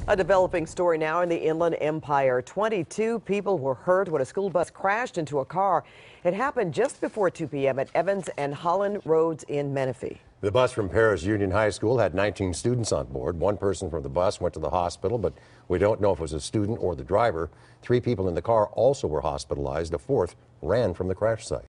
A developing story now in the Inland Empire. 22 people were hurt when a school bus crashed into a car. It happened just before 2 p.m. at Evans and Holland Roads in Menifee. The bus from Paris Union High School had 19 students on board. One person from the bus went to the hospital, but we don't know if it was a student or the driver. 3 people in the car also were hospitalized. A fourth ran from the crash site.